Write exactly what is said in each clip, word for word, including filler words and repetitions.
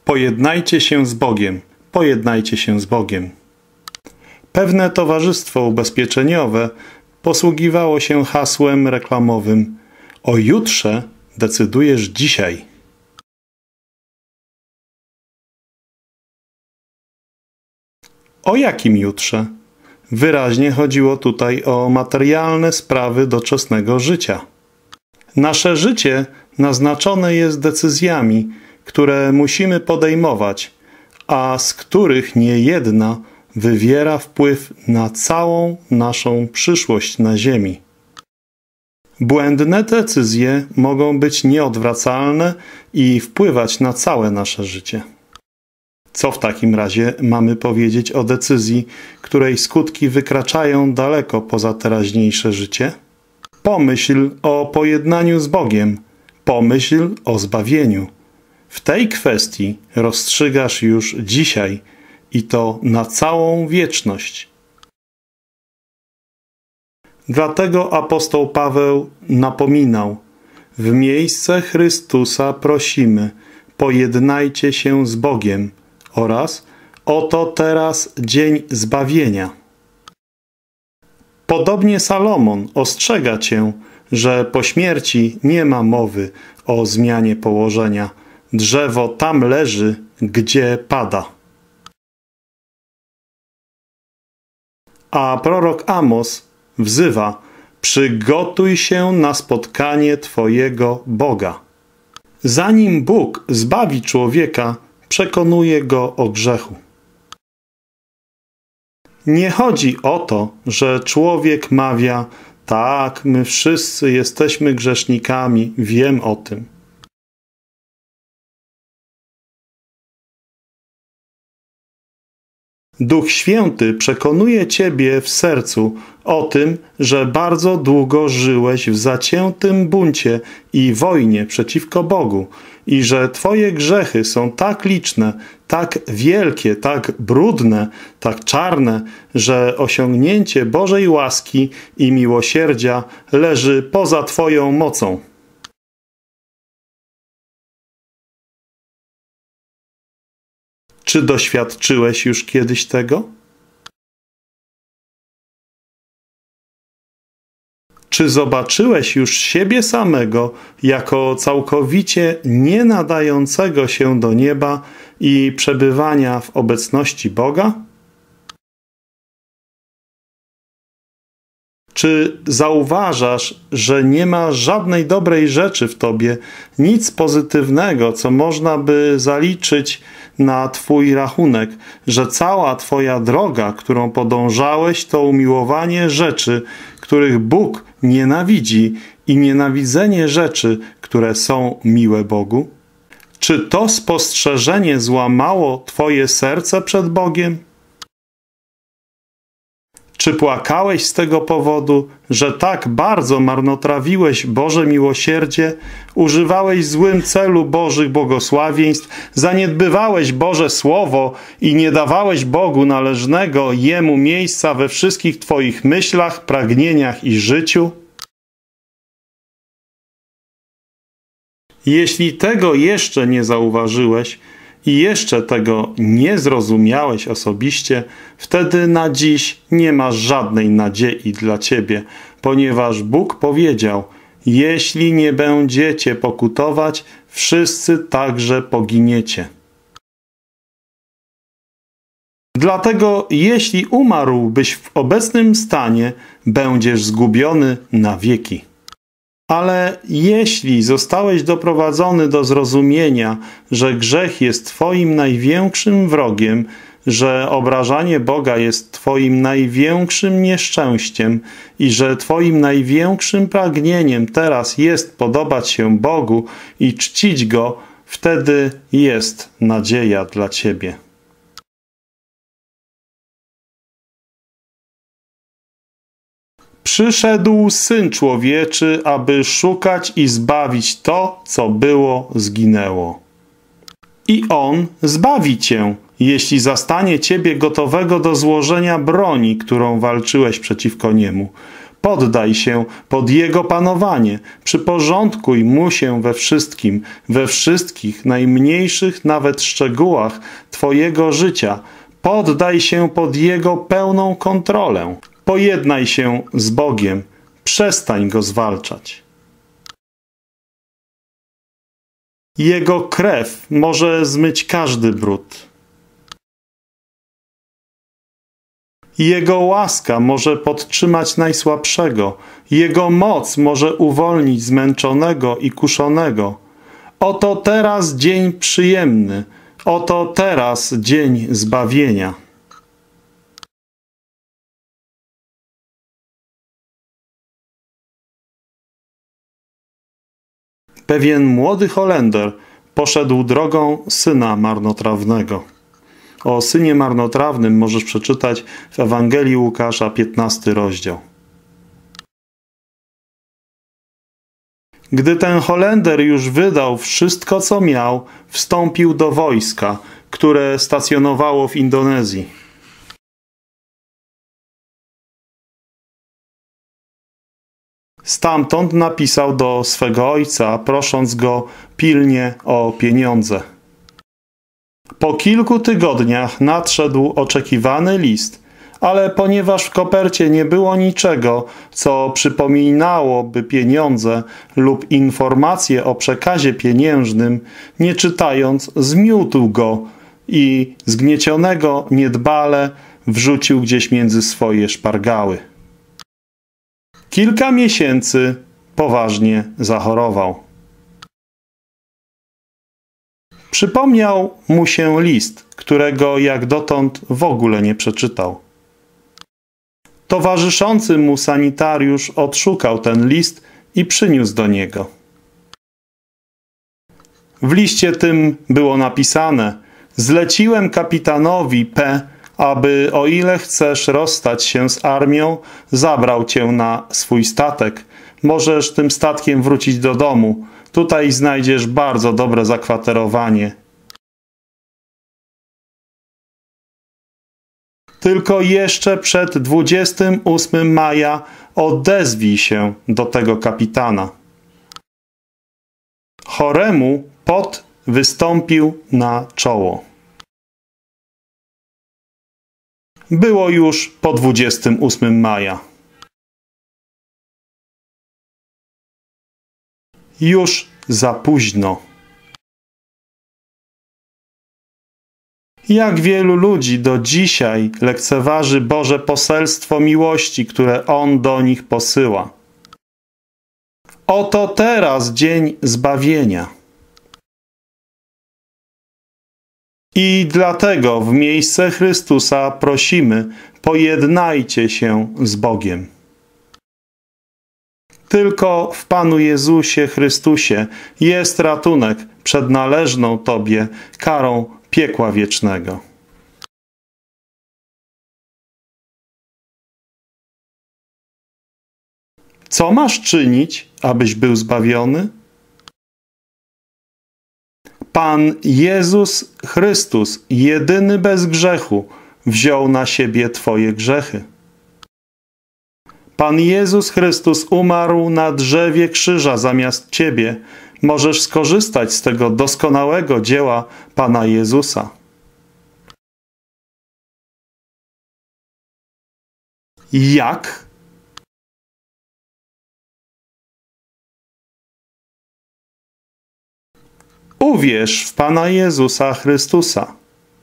Pojednajcie się z Bogiem, pojednajcie się z Bogiem. Pewne towarzystwo ubezpieczeniowe posługiwało się hasłem reklamowym: o jutrze decydujesz dzisiaj. O jakim jutrze? Wyraźnie chodziło tutaj o materialne sprawy doczesnego życia. Nasze życie naznaczone jest decyzjami, które musimy podejmować, a z których niejedna wywiera wpływ na całą naszą przyszłość na ziemi. Błędne decyzje mogą być nieodwracalne i wpływać na całe nasze życie. Co w takim razie mamy powiedzieć o decyzji, której skutki wykraczają daleko poza teraźniejsze życie? Pomyśl o pojednaniu z Bogiem, pomyśl o zbawieniu. W tej kwestii rozstrzygasz już dzisiaj i to na całą wieczność. Dlatego apostoł Paweł napominał: w miejsce Chrystusa prosimy, pojednajcie się z Bogiem, oraz oto teraz dzień zbawienia. Podobnie Salomon ostrzega cię, że po śmierci nie ma mowy o zmianie położenia. Drzewo tam leży, gdzie pada. A prorok Amos wzywa: przygotuj się na spotkanie Twojego Boga. Zanim Bóg zbawi człowieka, przekonuje go o grzechu. Nie chodzi o to, że człowiek mawia: tak, my wszyscy jesteśmy grzesznikami, wiem o tym. Duch Święty przekonuje ciebie w sercu o tym, że bardzo długo żyłeś w zaciętym buncie i wojnie przeciwko Bogu i że twoje grzechy są tak liczne, tak wielkie, tak brudne, tak czarne, że osiągnięcie Bożej łaski i miłosierdzia leży poza twoją mocą. Czy doświadczyłeś już kiedyś tego? Czy zobaczyłeś już siebie samego jako całkowicie nie nadającego się do nieba i przebywania w obecności Boga? Czy zauważasz, że nie ma żadnej dobrej rzeczy w tobie, nic pozytywnego, co można by zaliczyć na twój rachunek, że cała twoja droga, którą podążałeś, to umiłowanie rzeczy, których Bóg nienawidzi i nienawidzenie rzeczy, które są miłe Bogu? Czy to spostrzeżenie złamało twoje serce przed Bogiem? Czy płakałeś z tego powodu, że tak bardzo marnotrawiłeś Boże miłosierdzie, używałeś w złym celu Bożych błogosławieństw, zaniedbywałeś Boże Słowo i nie dawałeś Bogu należnego Jemu miejsca we wszystkich twoich myślach, pragnieniach i życiu? Jeśli tego jeszcze nie zauważyłeś i jeszcze tego nie zrozumiałeś osobiście, wtedy na dziś nie masz żadnej nadziei dla ciebie, ponieważ Bóg powiedział: jeśli nie będziecie pokutować, wszyscy także poginiecie. Dlatego jeśli umarłbyś w obecnym stanie, będziesz zgubiony na wieki. Ale jeśli zostałeś doprowadzony do zrozumienia, że grzech jest twoim największym wrogiem, że obrażanie Boga jest twoim największym nieszczęściem i że twoim największym pragnieniem teraz jest podobać się Bogu i czcić Go, wtedy jest nadzieja dla ciebie. Przyszedł Syn Człowieczy, aby szukać i zbawić to, co było, zginęło. I On zbawi cię, jeśli zastanie ciebie gotowego do złożenia broni, którą walczyłeś przeciwko Niemu. Poddaj się pod Jego panowanie, przyporządkuj Mu się we wszystkim, we wszystkich najmniejszych nawet szczegółach Twojego życia. Poddaj się pod Jego pełną kontrolę. Pojednaj się z Bogiem, przestań Go zwalczać. Jego krew może zmyć każdy brud. Jego łaska może podtrzymać najsłabszego. Jego moc może uwolnić zmęczonego i kuszonego. Oto teraz dzień przyjemny. Oto teraz dzień zbawienia. Pewien młody Holender poszedł drogą syna marnotrawnego. O synie marnotrawnym możesz przeczytać w Ewangelii Łukasza, piętnasty rozdział. Gdy ten Holender już wydał wszystko, co miał, wstąpił do wojska, które stacjonowało w Indonezji. Stamtąd napisał do swego ojca, prosząc go pilnie o pieniądze. Po kilku tygodniach nadszedł oczekiwany list, ale ponieważ w kopercie nie było niczego, co przypominałoby pieniądze lub informacje o przekazie pieniężnym, nie czytając, zmiótł go i zgniecionego niedbale wrzucił gdzieś między swoje szpargały. Kilka miesięcy poważnie zachorował. Przypomniał mu się list, którego jak dotąd w ogóle nie przeczytał. Towarzyszący mu sanitariusz odszukał ten list i przyniósł do niego. W liście tym było napisane: zleciłem kapitanowi P., aby o ile chcesz rozstać się z armią, zabrał cię na swój statek. Możesz tym statkiem wrócić do domu. Tutaj znajdziesz bardzo dobre zakwaterowanie. Tylko jeszcze przed dwudziestego ósmego maja odezwij się do tego kapitana. Choremu pot wystąpił na czoło. Było już po dwudziestego ósmego maja. Już za późno. Jak wielu ludzi do dzisiaj lekceważy Boże poselstwo miłości, które On do nich posyła. Oto teraz dzień zbawienia. I dlatego w miejsce Chrystusa prosimy, pojednajcie się z Bogiem. Tylko w Panu Jezusie Chrystusie jest ratunek przed należną Tobie karą piekła wiecznego. Co masz czynić, abyś był zbawiony? Pan Jezus Chrystus, jedyny bez grzechu, wziął na siebie Twoje grzechy. Pan Jezus Chrystus umarł na drzewie krzyża zamiast Ciebie. Możesz skorzystać z tego doskonałego dzieła Pana Jezusa. Jak? Uwierz w Pana Jezusa Chrystusa.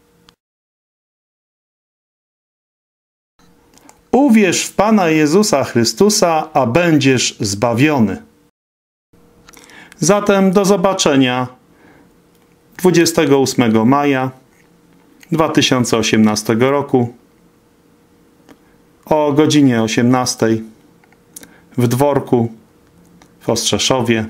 Uwierz w Pana Jezusa Chrystusa, a będziesz zbawiony. Zatem do zobaczenia dwudziestego ósmego maja dwa tysiące osiemnastego roku o godzinie osiemnastej w Dworku w Ostrzeszowie.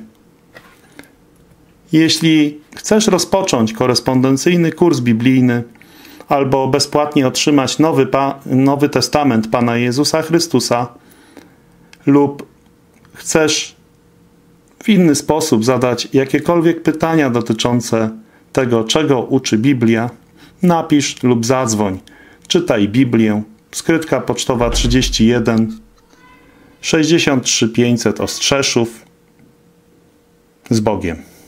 Jeśli chcesz rozpocząć korespondencyjny kurs biblijny albo bezpłatnie otrzymać Nowy, pa, Nowy Testament Pana Jezusa Chrystusa lub chcesz w inny sposób zadać jakiekolwiek pytania dotyczące tego, czego uczy Biblia, napisz lub zadzwoń. Czytaj Biblię. Skrytka pocztowa trzydzieści jeden sześćdziesiąt trzy tysiące pięćset Ostrzeszów. Z Bogiem.